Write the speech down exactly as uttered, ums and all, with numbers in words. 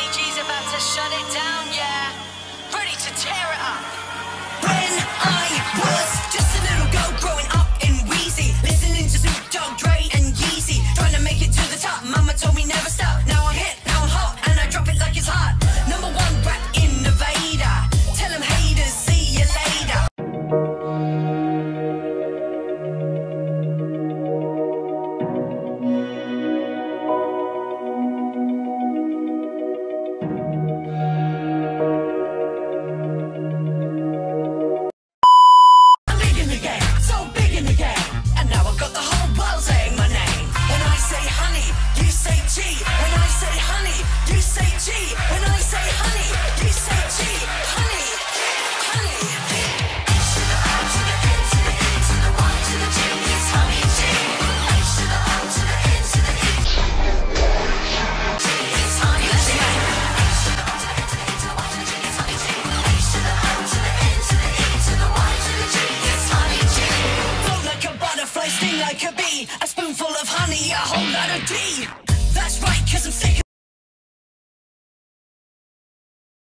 Honey G's about to shut it down, yeah. Ready to tear it up. When I was just a little girl growing up in Wheezy, listening to Snoop Dogg, Dre and Yeezy, trying to make it to the top. Mama told me never stop. Now I'm hit, now I'm hot, and I drop it like it's hot. Number one rap innovator. Tell them haters, see you later. Like a bee, a spoonful of honey, a whole lot of D. That's right, cause I'm sick